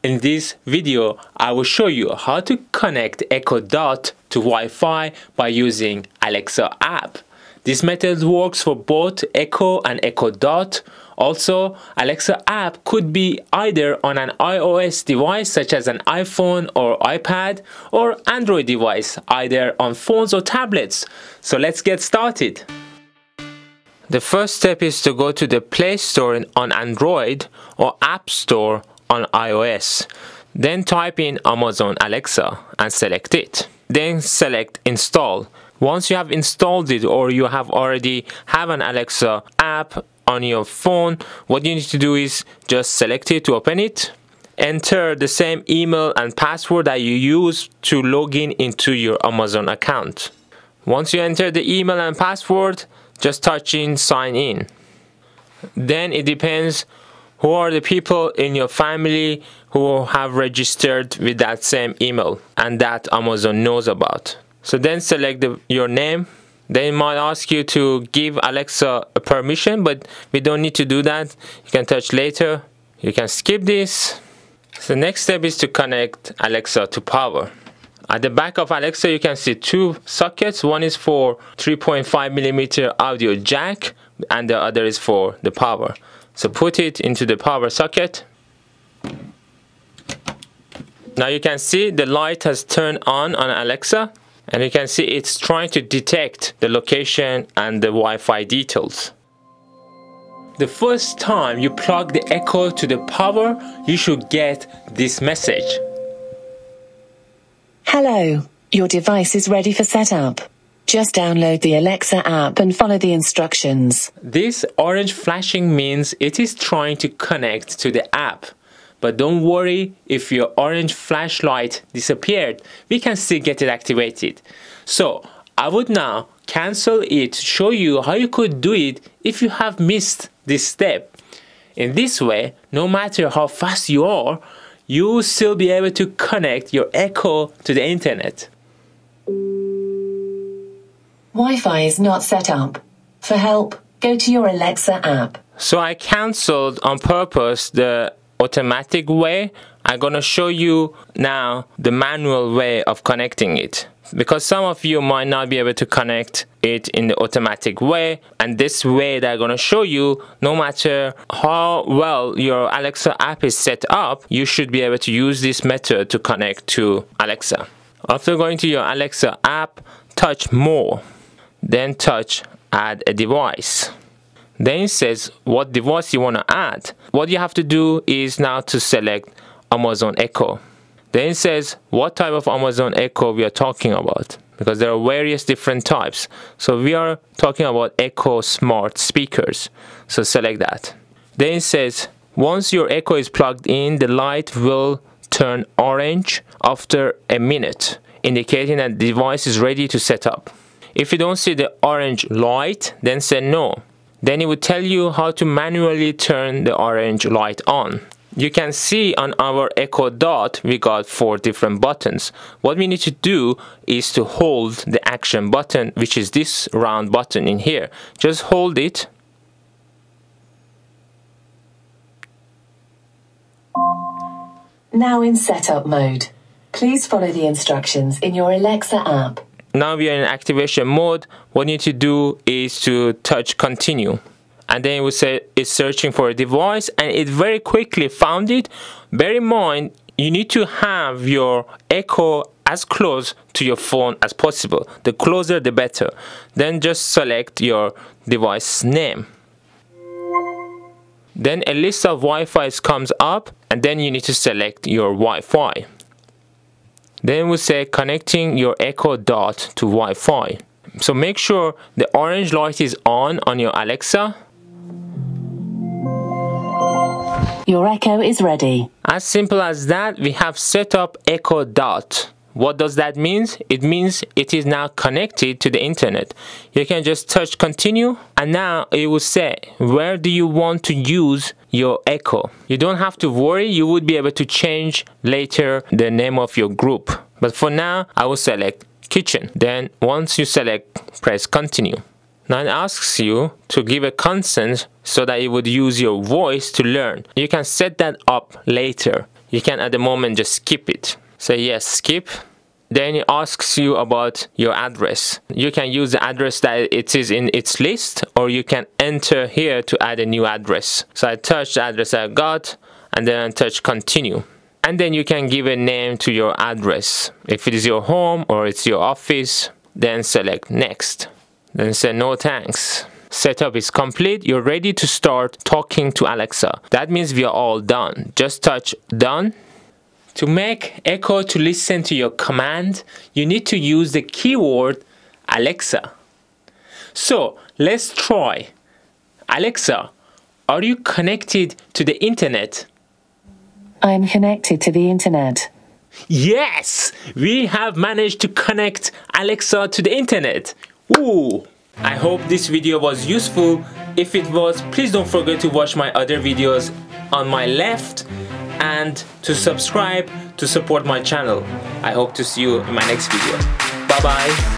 In this video, I will show you how to connect Echo Dot to Wi-Fi by using Alexa app. This method works for both Echo and Echo Dot. Also, Alexa app could be either on an iOS device such as an iPhone or iPad, or Android device either on phones or tablets. So let's get started. The first step is to go to the Play Store on Android or App Store on iOS. Then type in Amazon Alexa and select it. Then select Install. Once you have installed it or you have already have an Alexa app on your phone, what you need to do is just select it to open it. Enter the same email and password that you use to log in into your Amazon account. Once you enter the email and password, just touch in sign in. Then it depends who are the people in your family who have registered with that same email and that Amazon knows about. So then select your name. They might ask you to give Alexa a permission, but we don't need to do that. You can touch later. You can skip this. So next step is to connect Alexa to power. At the back of Alexa, you can see two sockets. One is for 3.5mm audio jack and the other is for the power. So put it into the power socket. Now you can see the light has turned on Alexa, and you can see it's trying to detect the location and the Wi-Fi details. The first time you plug the Echo to the power, you should get this message. Hello, your device is ready for setup. Just download the Alexa app and follow the instructions. This orange flashing means it is trying to connect to the app. But don't worry if your orange flashlight disappeared, we can still get it activated. So I would now cancel it to show you how you could do it if you have missed this step. In this way, no matter how fast you are, you will still be able to connect your Echo to the internet. Wi-Fi is not set up. For help, go to your Alexa app. So I cancelled on purpose the automatic way. I'm gonna show you now the manual way of connecting it, because some of you might not be able to connect it in the automatic way, and this way that I'm gonna show you, no matter how well your Alexa app is set up, you should be able to use this method to connect to Alexa. After going to your Alexa app, touch More, then touch Add a Device. Then it says what device you want to add. What you have to do is now to select Amazon Echo. Then it says what type of Amazon Echo we are talking about, because there are various different types. So we are talking about Echo Smart Speakers. So select that. Then it says once your Echo is plugged in, the light will turn orange after a minute, indicating that the device is ready to set up. If you don't see the orange light, then say no. Then it will tell you how to manually turn the orange light on. You can see on our Echo Dot we got 4 different buttons. What we need to do is to hold the action button, which is this round button in here. Just hold it. Now in setup mode. Please follow the instructions in your Alexa app. Now we are in activation mode. What you need to do is to touch continue, and then it will say it's searching for a device, and it very quickly found it. Bear in mind, you need to have your Echo as close to your phone as possible. The closer the better. Then just select your device name. Then a list of Wi-Fi's comes up, and then you need to select your Wi-Fi. Then we'll say connecting your Echo Dot to Wi-Fi. So make sure the orange light is on your Alexa. Your Echo is ready. As simple as that, we have set up Echo Dot. What does that mean? It means it is now connected to the internet. You can just touch continue, and now it will say where do you want to use your Echo. You don't have to worry, you would be able to change later the name of your group. But for now, I will select kitchen. Then once you select, press continue. Now it asks you to give a consent so that it would use your voice to learn. You can set that up later. you can at the moment just skip it. Say yes, skip. Then it asks you about your address. You can use the address that it is in its list, or you can enter here to add a new address. So I touch the address I got, and then I touch continue. And then you can give a name to your address. If it is your home or it's your office, then select next. Then say no thanks. Setup is complete. You're ready to start talking to Alexa. That means we are all done. Just touch done. To make Echo to listen to your command, you need to use the keyword Alexa. So let's try. Alexa, are you connected to the internet? I am connected to the internet. Yes! We have managed to connect Alexa to the internet. Ooh! I hope this video was useful. If it was, please don't forget to watch my other videos on my left and to subscribe to support my channel. I hope to see you in my next video. Bye bye.